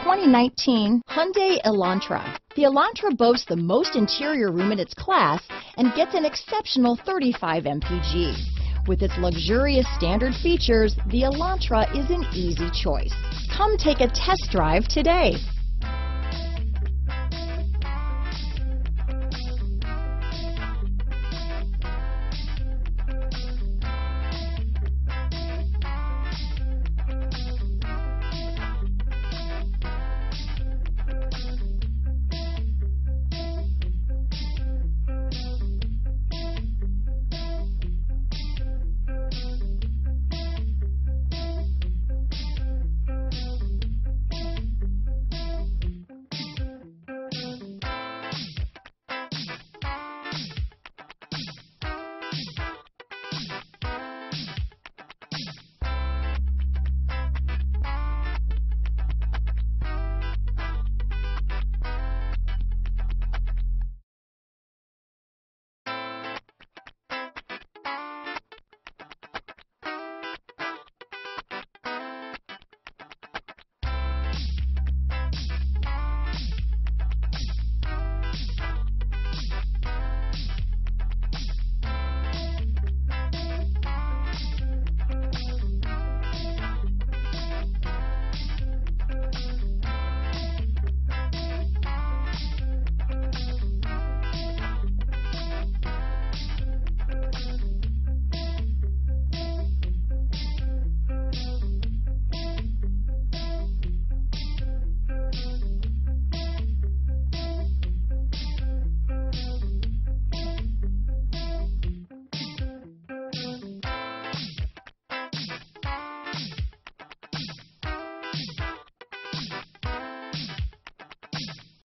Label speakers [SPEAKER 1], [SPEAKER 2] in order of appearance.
[SPEAKER 1] 2019 Hyundai Elantra. The Elantra boasts the most interior room in its class and gets an exceptional 35 mpg. With its luxurious standard features, the Elantra is an easy choice. Come take a test drive today.